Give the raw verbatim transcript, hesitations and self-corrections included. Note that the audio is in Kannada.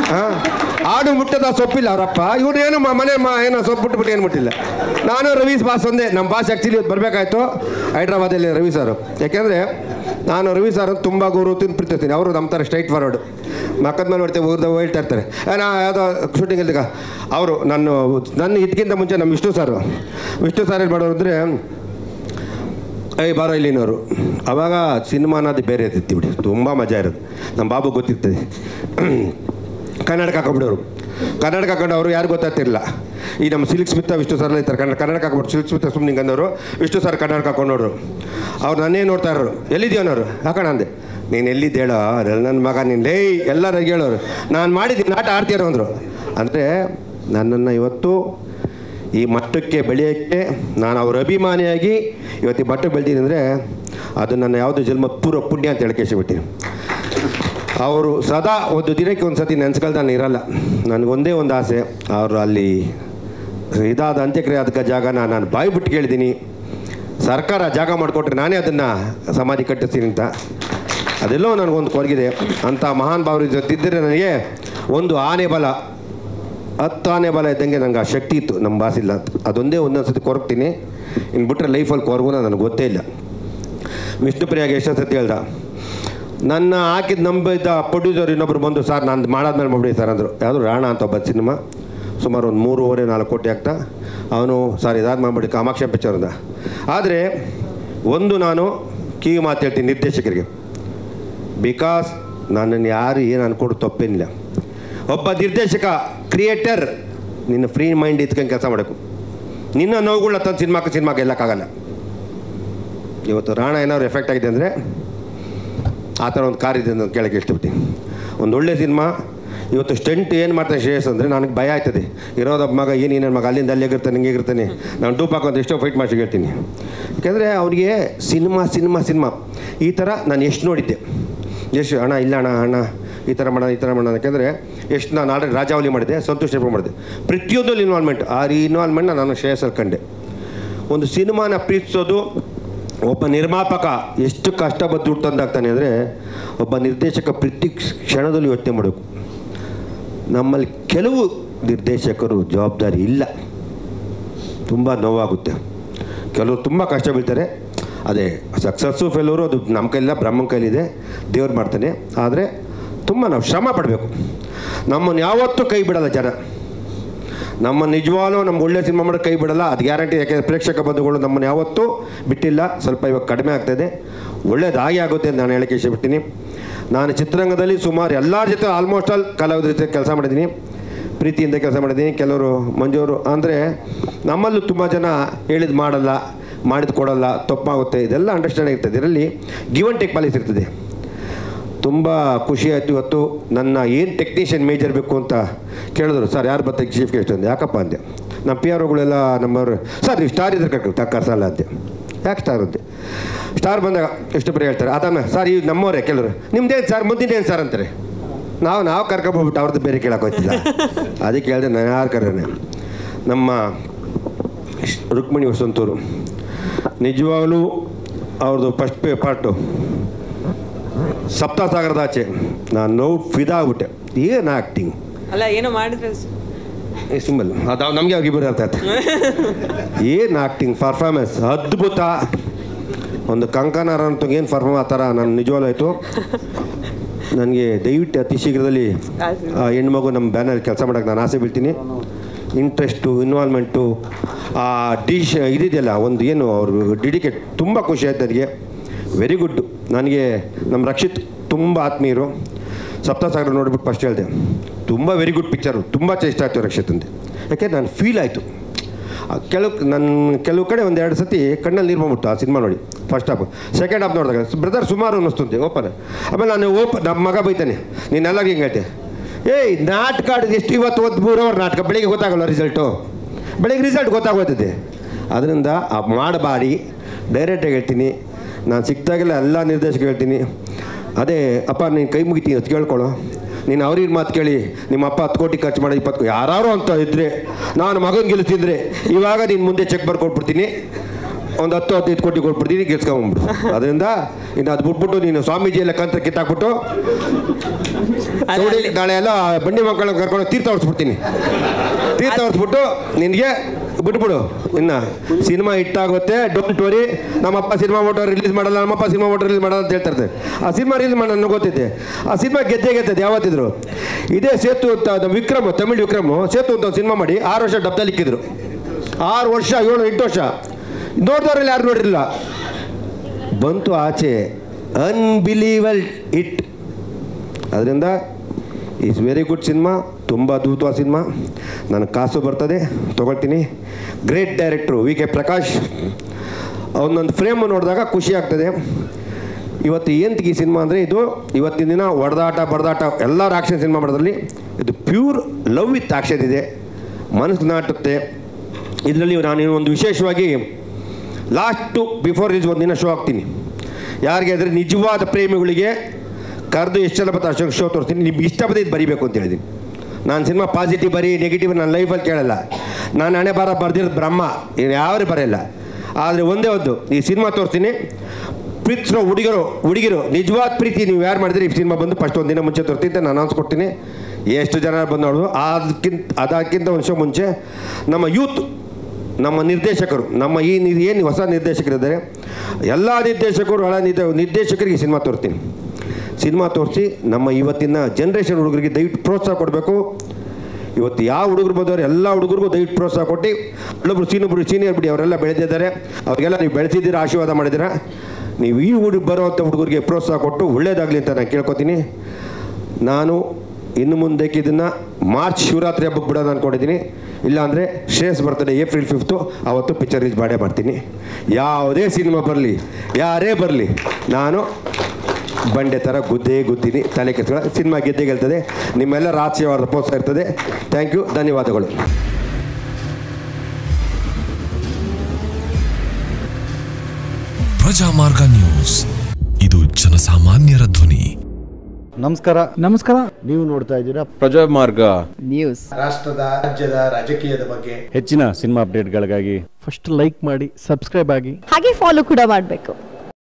ಹಾಂ, ಆಡು ಮುಟ್ಟದ ಸೊಪ್ಪಿಲ್ಲ ಅವರಪ್ಪ. ಇವ್ರು ಏನು ಮನೆ ಮಾ ಏನೋ ಸೊಪ್ಪು ಬಿಟ್ಬಿಟ್ಟು ಏನು ಮುಟ್ಟಿಲ್ಲ. ನಾನು ರವೀಶ್ ಬಾಸ್ ಒಂದೇ. ನಮ್ಮ ಬಾಸ್ ಆ್ಯಕ್ಚುಲಿ ಬರಬೇಕಾಯ್ತು ಹೈದ್ರಾಬಾದಲ್ಲಿ ರವಿ ಸಾರು. ಯಾಕೆಂದರೆ ನಾನು ರವಿ ಸಾರ್ ತುಂಬ ಗೌರವ ಪ್ರೀತಿಸ್ತೀನಿ. ಅವರು ನಮ್ಮ ಥರ ಸ್ಟ್ರೈಟ್ ಫಾರ್ವರ್ಡ್. ಮಕ್ಕದ ಮೇಲೆ ನೋಡ್ತೇವೆ ಊರ್ದ ಹೇಳ್ತಾ ಇರ್ತಾರೆ. ನಾ ಯಾವುದೋ ಶೂಟಿಂಗ್ ಇಲ್ದಾಗ ಅವರು ನನ್ನ ನನ್ನ ಇದಕ್ಕಿಂತ ಮುಂಚೆ ನಮ್ಮ ವಿಷ್ಣು ಸಾರು ವಿಷ್ಣು ಸಾರ್ ಏನು ಮಾಡೋರು ಅಂದರೆ, ಐ ಬಾರೋ ಇಲ್ಲಿನವರು. ಆವಾಗ ಸಿನಿಮಾ ಅನ್ನೋದು ಬೇರೆ ಇರ್ತಿತ್ತು ಬಿಡಿ, ತುಂಬ ಮಜಾ ಇರೋದು. ನಮ್ಮ ಬಾಬು ಗೊತ್ತಿರ್ತದೆ. ಕನ್ನಡಕ ಹಾಕೊಂಡ್ಬಿಡೋರು. ಕನ್ನಡಕ ಹಾಕೊಂಡು ಅವರು ಯಾರು ಗೊತ್ತಾಗ್ತಿರಲಿಲ್ಲ. ಈ ನಮ್ಮ ಸಿಲ್ಕ್ ಸ್ಮಿತ ವಿಷ್ಣು ಸರ್ ಇರ್ತಾರೆ. ಕನ್ನಡ ಕನ್ನಡಕ ಹಾಕ್ಬಿಟ್ಟು ಸಿಲ್ಕ್ ಸ್ಮಿತ ಸುಮ್ಮನೆ ಅಂದವರು. ವಿಷ್ಣು ಸರ್ ಕನ್ನಡಕ ಹಾಕೊಂಡವರು. ಅವ್ರು ನನ್ನೇ ನೋಡ್ತಾ ಇರೋರು. ಎಲ್ಲಿದ್ದೀವನವರು ಹಾಕೋಣ ಅಂದೆ. ನೀನು ಎಲ್ಲಿದ್ದು ಹೇಳೋ ನನ್ನ ಮಗ ನೀನು ಲೇ ಎಲ್ಲರೂ ಹೇಳೋರು. ನಾನು ಮಾಡಿದ್ದೀನಿ ನಾಟ ಆಡ್ತೀರೋ ಅಂದರು. ಅಂದರೆ ನನ್ನನ್ನು ಇವತ್ತು ಈ ಮಟ್ಟಕ್ಕೆ ಬೆಳೆಯೋಕ್ಕೆ ನಾನು ಅವ್ರ ಅಭಿಮಾನಿಯಾಗಿ ಇವತ್ತು ಈ ಮಟ್ಟಕ್ಕೆ ಬೆಳೆದೀನಿ ಅಂದರೆ ಅದು ನನ್ನ ಯಾವುದೋ ಜನ್ಮ ಪೂರ್ವ ಪುಣ್ಯ ಅಂತ ಹೇಳ್ಕೇಳ್ಬಿಟ್ಟಿನಿ. ಅವರು ಸದಾ ಒಂದು ದಿನಕ್ಕೆ ಒಂದು ಸತಿ ನೆನೆಸ್ಕೊಳ್ತಾ ನಾನು ಇರಲ್ಲ. ನನಗೊಂದೇ ಒಂದು ಆಸೆ, ಅವರು ಅಲ್ಲಿ ಇದಾದ ಅಂತ್ಯಕ್ರಿಯೆ ಅದಕ್ಕೆ ಜಾಗನ ನಾನು ಬಾಯಿ ಬಿಟ್ಟು ಕೇಳಿದ್ದೀನಿ. ಸರ್ಕಾರ ಜಾಗ ಮಾಡಿಕೊಟ್ರೆ ನಾನೇ ಅದನ್ನು ಸಮಾಧಿ ಕಟ್ಟಿಸ್ತೀನಿ ಅಂತ. ಅದೆಲ್ಲೋ ನನಗೊಂದು ಕೊರಗಿದೆ. ಅಂಥ ಮಹಾನ್ ಭಾವರು ಜೊತಿದ್ದರೆ ನನಗೆ ಒಂದು ಆನೆ ಬಲ, ಹತ್ತು ಆನೆ ಬಲ ಇದ್ದಂಗೆ ನನಗೆ ಆ ಶಕ್ತಿ ಇತ್ತು. ನಮ್ಮ ಬಾಸಿಲ್ಲ ಅಂತ ಅದೊಂದೇ ಒಂದೊಂದು ಸತಿ ಕೊರಗ್ತೀನಿ. ಇನ್ನು ಬಿಟ್ಟರೆ ಲೈಫಲ್ಲಿ ಕೊರಗುನ ನನಗೆ ಗೊತ್ತೇ ಇಲ್ಲ. ವಿಷ್ಣುಪ್ರಿಯಾಗೆ ಎಷ್ಟೋ ಸತಿ ಹೇಳ್ದ. ನನ್ನ ಹಾಕಿದ ನಂಬಿದ್ದ ಪ್ರೊಡ್ಯೂಸರ್ ಇನ್ನೊಬ್ರು ಬಂದು, ಸರ್ ನಾನು ಮಾಡಾದ್ಮೇಲೆ ಮಾಡ್ಬಿಡಿ ಸರ್ ಅಂದರು. ಯಾವುದು ರಾಣ ಅಂತ ಒಬ್ಬ ಸಿನಿಮಾ ಸುಮಾರು ಒಂದು ಮೂರುವರೆ ನಾಲ್ಕು ಕೋಟಿ ಆಗ್ತಾ ಅವನು ಸರ್ ಇದಾದ ಮಾಡ್ಬಿಡಿ ಕಾಮಾಕ್ಷ ಪಿಕ್ಚರ್ ಅಂದ. ಆದರೆ ಒಂದು ನಾನು ಕಿವಿ ಮಾತು ಹೇಳ್ತೀನಿ ನಿರ್ದೇಶಕರಿಗೆ, ಬಿಕಾಸ್ ನನ್ನನ್ನು ಯಾರು ಏನು ಅನ್ಕೊಡು ತಪ್ಪೇನಿಲ್ಲ. ಒಬ್ಬ ನಿರ್ದೇಶಕ ಕ್ರಿಯೇಟರ್ ನಿನ್ನ ಫ್ರೀ ಮೈಂಡ್ ಇತ್ಕೊಂಡು ಕೆಲಸ ಮಾಡಬೇಕು. ನಿನ್ನ ನೋವುಗಳನ್ನ ತಂದು ಸಿನಿಮಾಕ್ಕೆ ಸಿನಿಮಾಗೆ ಗೆಲ್ಲಕ್ಕಾಗಲ್ಲ. ಇವತ್ತು ರಾಣ ಏನಾದ್ರು ಎಫೆಕ್ಟ್ ಆಗಿದೆ ಅಂದರೆ ಆ ಥರ ಒಂದು ಕಾರ್ ಇದೆ ಅಂತ ಕೇಳಕ್ಕೆ ಇಷ್ಟಪಡ್ತೀನಿ. ಒಂದು ಒಳ್ಳೆ ಸಿನಿಮಾ ಇವತ್ತು ಸ್ಟೆಂಟ್ ಏನು ಮಾಡ್ತಾನೆ ಶ್ರೇಯಸ್ ಅಂದರೆ ನನಗೆ ಭಯ ಆಯ್ತದೆ. ಇರೋದೊಬ್ಬ ಮಗ ಏನು ನನ್ನ ಮಗ ಅಲ್ಲಿಂದ ಅಲ್ಲಿ ಆಗಿರ್ತಾನೆ ಹಿಂಗೆ ಇರ್ತಾನೆ. ನಾನು ಡೂಪ್ ಹಾಕೋದು ಎಷ್ಟೋ ಫೈಟ್ ಮಾಡಿ ಹೇಳ್ತೀನಿ. ಯಾಕೆಂದರೆ ಅವನಿಗೆ ಸಿನಿಮಾ ಸಿನಿಮಾ ಸಿನಿಮಾ ಈ ಥರ ನಾನು ಎಷ್ಟು ನೋಡಿದ್ದೆ. ಎಷ್ಟು ಅಣ್ಣ ಇಲ್ಲ ಅಣ್ಣ ಅಣ್ಣ ಈ ಥರ ಮಾಡೋಣ ಈ ಥರ ಮಾಡೋಣ. ಯಾಕೆಂದರೆ ಎಷ್ಟು ನಾನು ಆಲ್ರೆಡಿ ರಾಜಾವಲಿ ಮಾಡಿದೆ, ಸಂತೋಷ್ ನೆಪ ಮಾಡಿದೆ. ಪ್ರತಿಯೊಂದು ಇನ್ವಾಲ್ವ್ಮೆಂಟ್ ಆ ಇನ್ವಾಲ್ವ್ಮೆಂಟ್ನ ನಾನು ಶ್ರೇಯಸಲ್ಲಿ ಕಂಡೆ. ಒಂದು ಸಿನಿಮಾನ ಪ್ರೀತಿಸೋದು ಒಬ್ಬ ನಿರ್ಮಾಪಕ ಎಷ್ಟು ಕಷ್ಟಪಟ್ಟು ದುಡ್ಡು ತಂದಾಗ್ತಾನೆ ಅಂದರೆ ಒಬ್ಬ ನಿರ್ದೇಶಕ ಪ್ರತಿ ಕ್ಷಣದಲ್ಲಿ ಯೋಚನೆ ಮಾಡಬೇಕು. ನಮ್ಮಲ್ಲಿ ಕೆಲವು ನಿರ್ದೇಶಕರು ಜವಾಬ್ದಾರಿ ಇಲ್ಲ. ತುಂಬ ನೋವಾಗುತ್ತೆ. ಕೆಲವರು ತುಂಬ ಕಷ್ಟ ಬೀಳ್ತಾರೆ. ಅದೇ ಸಕ್ಸಸ್ಸು ಫೇಲ್ಯೂರು ಅದು ನಮ್ಮ ಕೈಲಿಲ್ಲ, ಬ್ರಹ್ಮನ ಕೈಲಿದೆ, ದೇವ್ರು ಮಾಡ್ತಾನೆ. ಆದರೆ ತುಂಬ ನಾವು ಶ್ರಮ ಪಡಬೇಕು. ನಮ್ಮನ್ನು ಯಾವತ್ತೂ ಕೈ ಬಿಡಲ್ಲ ಜನ. ನಮ್ಮ ನಿಜವಾಗ್ಲೂ ನಮ್ಗೆ ಒಳ್ಳೆ ಸಿನಿಮಾ ಮಾಡೋದು ಕೈ ಬಿಡಲ್ಲ, ಅದು ಗ್ಯಾರಂಟಿ. ಯಾಕೆಂದರೆ ಪ್ರೇಕ್ಷಕ ಬಂಧುಗಳು ನಮ್ಮನ್ನು ಯಾವತ್ತೂ ಬಿಟ್ಟಿಲ್ಲ. ಸ್ವಲ್ಪ ಇವಾಗ ಕಡಿಮೆ ಆಗ್ತಾಯಿದೆ, ಒಳ್ಳೇದಾಗಿ ಆಗುತ್ತೆ ಅಂತ ನಾನು ಹೇಳಕ್ಕೆ ಇಷ್ಟಪಡ್ತೀನಿ. ನಾನು ಚಿತ್ರರಂಗದಲ್ಲಿ ಸುಮಾರು ಎಲ್ಲರ ಜೊತೆ ಆಲ್ಮೋಸ್ಟ್ ಆಲ್ ಕಲಾವಿದರ ಜೊತೆ ಕೆಲಸ ಮಾಡಿದ್ದೀನಿ, ಪ್ರೀತಿಯಿಂದ ಕೆಲಸ ಮಾಡಿದ್ದೀನಿ. ಕೆಲವರು ಮಂಜೂರು ಅಂದರೆ ನಮ್ಮಲ್ಲೂ ತುಂಬ ಜನ ಹೇಳಿದ್ದು ಮಾಡಲ್ಲ, ಮಾಡಿದ್ದು ಕೊಡಲ್ಲ, ತಪ್ಪಾಗುತ್ತೆ, ಇದೆಲ್ಲ ಅಂಡರ್ಸ್ಟ್ಯಾಂಡಿಂಗ್ ಇರ್ತದೆ. ಇದರಲ್ಲಿ ಗಿವ್ ಆ್ಯಂಡ್ ಟೇಕ್ ಪಾಲಿಸಿ ಇರ್ತದೆ. ತುಂಬ ಖುಷಿ ಆಯಿತು. ಇವತ್ತು ನನ್ನ ಏನು ಟೆಕ್ನಿಷಿಯನ್ ಮೇಜರ್ ಬೇಕು ಅಂತ ಕೇಳಿದ್ರು. ಸರ್ ಯಾರು ಬರ್ತಾರೆ ಚೀಫ್ ಗೆಸ್ಟ್ ಅಂದೆ. ಯಾಕಪ್ಪ ಅಂದೆ. ನಮ್ಮ ಪಿ ಆರ್ ಒಗಳೆಲ್ಲ ನಮ್ಮವರು, ಸರ್ ನೀವು ಸ್ಟಾರ್ ಇದ್ರೆ ಕರ್ಕೊಂಡು ಕರ್ಸಲ್ಲ ಅಂತೆ. ಯಾಕೆ ಸ್ಟಾರ್ ಅಂತೆ. ಸ್ಟಾರ್ ಬಂದಾಗ ಎಷ್ಟು ಬರೀ ಹೇಳ್ತಾರೆ. ಅದಾನ ಸರ್ ಈ ನಮ್ಮವರೇ ಕೆಲವರು ನಿಮ್ದೇನು ಸರ್ ಮುಂದಿನೇನು ಸರ್ ಅಂತಾರೆ. ನಾವು ನಾವು ಕರ್ಕೊಂಬೋಗ್ಬಿಟ್ಟು ಅವ್ರದ್ದು ಬೇರೆ ಕೇಳಕ್ಕೆ ಹೋಗ್ತಿಲ್ಲ. ಅದಕ್ಕೆ ಹೇಳಿದೆ ನಾನು ಯಾರು ಕರ್ರನೆ. ನಮ್ಮ ರುಕ್ಮಿಣಿ ವಸಂತೂರು ನಿಜವಾಗ್ಲೂ ಅವ್ರದ್ದು ಫಸ್ಟ್ ಪೇ ಪಾರ್ಟು ಸಪ್ತಸಾಗರದ ಆಚೆ ನಾನು ನೋವು ಫಿದಾ ಆಗ್ಬಿಟ್ಟೆ. ಏನು ಆ್ಯಕ್ಟಿಂಗ್ ಅಲ್ಲ ಏನೋ ಮಾಡಿದ್ರೆ ಸಿಂಬಲ್ ಅದು ನಮಗೆ ಅವ್ರಿಗೆ ಇಬ್ಬರು ಅರ್ಥ ಆಯ್ತು. ಏನು ಆ್ಯಕ್ಟಿಂಗ್ ಪರ್ಫಾರ್ಮೆನ್ಸ್ ಅದ್ಭುತ. ಒಂದು ಕಂಕನಾರ ಅಂತ ಏನು ಪರ್ಫಾರ್ಮ್ ಆ ಥರ ನಾನು ನಿಜವಾಗ್ಲೂ ಆಯಿತು. ನನಗೆ ದಯವಿಟ್ಟು ಅತಿ ಶೀಘ್ರದಲ್ಲಿ ಆ ಹೆಣ್ಮಗು ನಮ್ಮ ಬ್ಯಾನರ್ ಕೆಲಸ ಮಾಡೋಕ್ಕೆ ನಾನು ಆಸೆ ಬೀಳ್ತೀನಿ. ಇಂಟ್ರೆಸ್ಟು ಇನ್ವಾಲ್ವ್ಮೆಂಟು ಆ ಡಿಶ್ ಇದಿದೆಯಲ್ಲ ಒಂದು ಏನು ಅವರು ಡಿಡಿಕೇಟ್ ತುಂಬ ಖುಷಿ ಆಯ್ತು ನನಗೆ. Very good. ನನಗೆ ನಮ್ಮ ರಕ್ಷಿತ್ ತುಂಬ ಆತ್ಮೀಯರು. ಸಪ್ತಸಾಗರ ನೋಡಿಬಿಟ್ಟು ಫಸ್ಟ್ ಹೇಳಿದೆ ತುಂಬ ವೆರಿ ಗುಡ್ ಪಿಕ್ಚರು, ತುಂಬ ಇಷ್ಟ ಆಯಿತು ರಕ್ಷಿತ್ ಅಂದೆ. ಯಾಕೆ ನಾನು ಫೀಲ್ ಆಯಿತು. ಕೆಲವು ನನ್ನ ಕೆಲವು ಕಡೆ ಒಂದು ಎರಡು ಸತಿ ಕಣ್ಣಲ್ಲಿ ನೀರು ಬಂದ್ಬಿಟ್ಟು ಆ ಸಿನಿಮಾ ನೋಡಿ. ಫಸ್ಟ್ ಹಾಫ್ ಸೆಕೆಂಡ್ ಹಾಫ್ ನೋಡಿದಾಗ ಬ್ರದರ್ ಸುಮಾರು ಅನ್ನಿಸ್ತಂತೆ ಓಪನ್. ಆಮೇಲೆ ನಾನು ಓಪ್ ನಮ್ಮ ಮಗ ಬೈತಾನೆ ನೀನೆಲ್ಲರಿಗೆ ಹಿಂಗೆ ಹೇಳ್ತೆ. ಏಯ್ ನಾಟಕ ಆಡಿದ ಎಷ್ಟು ಇವತ್ತು ಒಂದು ಮೂರು ಅವರ್ ನಾಟಕ, ಬೆಳಿಗ್ಗೆ ಗೊತ್ತಾಗಲ್ಲ ರಿಸಲ್ಟು, ಬೆಳಿಗ್ಗೆ ರಿಸಲ್ಟ್ ಗೊತ್ತಾಗೋಯ್ತದೆ. ಅದರಿಂದ ಆ ಮಾಡಬಾಡಿ ಡೈರೆಕ್ಟಾಗಿ ಹೇಳ್ತೀನಿ. ನಾನು ಸಿಕ್ತಾಗೆಲ್ಲ ಎಲ್ಲ ನಿರ್ದೇಶಕ ಹೇಳ್ತೀನಿ, ಅದೇ ಅಪ್ಪ ನೀನು ಕೈ ಮುಗಿತೀನಿ ಅದು ಕೇಳ್ಕೊಳ್ಳೋ. ನೀನು ಅವ್ರಿಗೆ ಮಾತು ಕೇಳಿ ನಿಮ್ಮ ಅಪ್ಪ ಹತ್ತು ಕೋಟಿ ಖರ್ಚು ಮಾಡಿ ಇಪ್ಪತ್ತು ಯಾರು ಅಂತ ಇದ್ದರೆ ನಾನು ಮಗನ ಗೆಲ್ಲಿಸಿದ್ರೆ ಇವಾಗ ನೀನು ಮುಂದೆ ಚೆಕ್ ಬರ್ಕೊಟ್ಬಿಡ್ತೀನಿ. ಒಂದು ಹತ್ತು ಹದಿನೈದು ಕೋಟಿ ಕೊಟ್ಬಿಡ್ತೀನಿ, ಗೆಲ್ಸ್ಕೊಂಡ್ಬಿಡು. ಅದರಿಂದ ಇನ್ನು ಅದು ಬಿಟ್ಬಿಟ್ಟು ನೀನು ಸ್ವಾಮೀಜಿ ಎಲ್ಲ ಕಂತ ಕಿತ್ತಾಕ್ಬಿಟ್ಟು ನೋಡಿ, ನಾಳೆ ಎಲ್ಲ ಬಂಡಿ ಮಕ್ಕಳನ್ನ ಕರ್ಕೊಂಡು ತೀರ್ಥ ಹೊಡ್ಸ್ಬಿಡ್ತೀನಿ. ತೀರ್ಥ ಹೊಡ್ಸ್ಬಿಟ್ಟು ನಿನಗೆ ಬಿಟ್ಬಿಡು. ಇನ್ನು ಸಿನಿಮಾ ಹಿಟ್ಟಾಗುತ್ತೆ, ಡೋಂಟ್ ವರಿ. ನಮ್ಮಪ್ಪ ಸಿನಿಮಾ ಮೋಟೋ ರಿಲೀಸ್ ಮಾಡಲ್ಲ, ನಮ್ಮಪ್ಪ ಸಿನಿಮಾ ಮೋಟೋ ರಿಲೀಸ್ ಮಾಡಲ್ಲ ಅಂತ ಹೇಳ್ತಾರೆ. ಆ ಸಿನಿಮಾ ರಿಲೀಸ್ ಮಾಡೋದು ನನಗೆ ಗೊತ್ತಿದೆ. ಆ ಸಿನಿಮಾ ಗೆದ್ದೇ ಗೆದ್ದದ್ದು ಯಾವತ್ತಿದ್ರು. ಇದೇ ಸೇತು ಅಂತ ವಿಕ್ರಮ್, ತಮಿಳ್ ವಿಕ್ರಮ್ ಸೇತು ಅಂತ ಒಂದು ಸಿನಿಮಾ ಮಾಡಿ ಆರು ವರ್ಷ ಡಬ್ದಲ್ಲಿ ಇಕ್ಕಿದ್ರು. ಆರು ವರ್ಷ ಏಳು ಎಂಟು ವರ್ಷ ನೋಡಿದವ್ರಲ್ಲಿ ಯಾರು ನೋಡಿರಲಿಲ್ಲ. ಬಂತು ಆಚೆ, ಅನ್ಬಿಲೀವಲ್ ಇಟ್. ಅದರಿಂದ ಈಸ್ ವೆರಿ ಗುಡ್ ಸಿನಿಮಾ, ತುಂಬ ಅದ್ಭುತವಾದ ಸಿನಿಮಾ. ನನಗೆ ಕಾಸು ಬರ್ತದೆ, ತೊಗೊಳ್ತೀನಿ. Great director V K Prakash. ಅವನೊಂದು ಫ್ರೇಮ್ ನೋಡಿದಾಗ ಖುಷಿ ಆಗ್ತದೆ. ಇವತ್ತು ಏನಂತ ಈ ಸಿನಿಮಾ ಅಂದರೆ, ಇದು ಇವತ್ತಿನ ದಿನ ಹೊಡೆದಾಟ ಬಡದಾಟ ಎಲ್ಲರೂ ಆಕ್ಷನ್ ಸಿನಿಮಾ ಮಾಡೋದ್ರಲ್ಲಿ ಇದು ಪ್ಯೂರ್ ಲವ್ ವಿತ್ ಆಕ್ಷನ್ ಇದೆ. ಮನಸ್ಸು ನಾಟುತ್ತೆ ಇದರಲ್ಲಿ. ನಾನು ಒಂದು ವಿಶೇಷವಾಗಿ ಲಾಸ್ಟು ಬಿಫೋರ್ ರಿಲೀಸ್ ಒಂದು ದಿನ ಶೋ ಹಾಕ್ತೀನಿ. ಯಾರಿಗೆ ಅಂದರೆ ನಿಜವಾದ ಪ್ರೇಮಿಗಳಿಗೆ ಕರೆದು ಎಷ್ಟು ಜನ ಬರ್ತಾರೆ ಅಷ್ಟೊಂದು ಶೋ ತೋರಿಸ್ತೀನಿ. ನಿಮ್ಗೆ ಇಷ್ಟ ಬಂದಿದ್ದು ಬರೀಬೇಕು ಅಂತ ಹೇಳಿದ್ದೀನಿ. ನಾನು ಸಿನಿಮಾ ಪಾಸಿಟಿವ್ ಬರೀ ನೆಗೆಟಿವ್ ನನ್ನ ಲೈಫಲ್ಲಿ ಕೇಳಲ್ಲ. ನಾನು ಹಣೆ ಬಾರ ಬರ್ದಿರೋದು ಬ್ರಹ್ಮ, ಇನ್ನು ಯಾರು ಬರೆಯಲ್ಲ. ಆದರೆ ಒಂದೇ ಒಂದು ಈ ಸಿನಿಮಾ ತೋರಿಸ್ತೀನಿ. ಪ್ರೀತಿಸೋ ಹುಡುಗರು ಹುಡುಗಿರು ನಿಜವಾದ ಪ್ರೀತಿ ನೀವು ಯಾರು ಮಾಡಿದ್ರೆ ಈ ಸಿನಿಮಾ ಬಂದು ಫಸ್ಟ್ ಒಂದು ದಿನ ಮುಂಚೆ ತೋರಿಸ್ತೀನಿ ಅಂತ ನಾನು ಅನ್ಸ್ಕೊಡ್ತೀನಿ. ಎಷ್ಟು ಜನ ಬಂದು ನೋಡೋದು. ಅದಕ್ಕಿಂತ ಅದಕ್ಕಿಂತ ಒಂದು ಶೋ ಮುಂಚೆ ನಮ್ಮ ಯೂತ್, ನಮ್ಮ ನಿರ್ದೇಶಕರು, ನಮ್ಮ ಈ ಏನು ಹೊಸ ನಿರ್ದೇಶಕರಿದ್ದಾರೆ, ಎಲ್ಲ ನಿರ್ದೇಶಕರು ಹಳ ನಿರ್ದೇಶಕರಿಗೆ ಸಿನಿಮಾ ತೋರಿಸ್ತೀನಿ. ಸಿನಿಮಾ ತೋರಿಸಿ ನಮ್ಮ ಇವತ್ತಿನ ಜನ್ರೇಷನ್ ಹುಡುಗರಿಗೆ ದಯವಿಟ್ಟು ಪ್ರೋತ್ಸಾಹ ಕೊಡಬೇಕು. ಇವತ್ತು ಯಾವ ಹುಡುಗರು ಬಂದವರು ಎಲ್ಲ ಹುಡುಗರಿಗೂ ದಯವಿಟ್ಟು ಪ್ರೋತ್ಸಾಹ ಕೊಟ್ಟು, ಒಳ್ಳೊಬ್ರು ಸೀನಿಯರ್ ಸೀನಿಯರ್ ಬಿಡಿ ಅವರೆಲ್ಲ ಬೆಳೆದಿದ್ದಾರೆ, ಅವ್ರಿಗೆಲ್ಲ ನೀವು ಬೆಳೆಸಿದ್ದೀರಾ, ಆಶೀರ್ವಾದ ಮಾಡಿದ್ದೀರಾ. ನೀವು ಈ ಹುಡುಗ ಬರೋವಂಥ ಹುಡುಗರಿಗೆ ಪ್ರೋತ್ಸಾಹ ಕೊಟ್ಟು ಒಳ್ಳೇದಾಗಲಿ ಅಂತ ನಾನು ಕೇಳ್ಕೊತೀನಿ. ನಾನು ಇನ್ನು ಮುಂದಕ್ಕೆ ಇದನ್ನು ಮಾರ್ಚ್ ಶಿವರಾತ್ರಿ ಹಬ್ಬಕ್ಕೆ ಬಿಡೋದು ಅಂದ್ಕೊಂಡಿದ್ದೀನಿ. ಇಲ್ಲಾಂದರೆ ಶ್ರೇಯಸ್ ಬರ್ತಡೆ ಏಪ್ರಿಲ್ ಫಿಫ್ತು, ಅವತ್ತು ಪಿಕ್ಚರ್ ರಿಲೀಸ್ ಮಾಡೇ ಮಾಡ್ತೀನಿ. ಯಾವುದೇ ಸಿನಿಮಾ ಬರಲಿ, ಯಾರೇ ಬರಲಿ, ನಾನು ಬಂಡೆ ಥರ ಗುದ್ದೇ ಗುದ್ದಿನಿ, ತಲೆ ಕೆತ್ಕೊಳ್ಳೋ. ಸಿನಿಮಾ ಗೆದ್ದೇ ಗೆಲ್ತದೆ. ನಿಮ್ಮೆಲ್ಲರ ಆಶೀರ್ವಾದ ಪ್ರೋತ್ಸಾಹ ಇರ್ತದೆ. ಥ್ಯಾಂಕ್ ಯು, ಧನ್ಯವಾದಗಳು. ಪ್ರಜಾಮಾರ್ಗ ನ್ಯೂಸ್, ಇದು ಜನಸಾಮಾನ್ಯರ ಧ್ವನಿ. ನಮಸ್ಕಾರ. ನಮಸ್ಕಾರ. ನೀವು ನೋಡ್ತಾ ಇದ್ದೀರಾ ಪ್ರಜಾಮಾರ್ಗ ನ್ಯೂಸ್. ರಾಷ್ಟ್ರದ, ರಾಜ್ಯದ, ರಾಜಕೀಯದ ಬಗ್ಗೆ ಹೆಚ್ಚಿನ ಸಿನಿಮಾ ಅಪ್ಡೇಟ್ಗಳಿಗಾಗಿ ಫಸ್ಟ್ ಲೈಕ್ ಮಾಡಿ, ಸಬ್ಸ್ಕ್ರೈಬ್ ಆಗಿ, ಹಾಗೆ ಫಾಲೋ ಕೂಡ ಮಾಡಬೇಕು.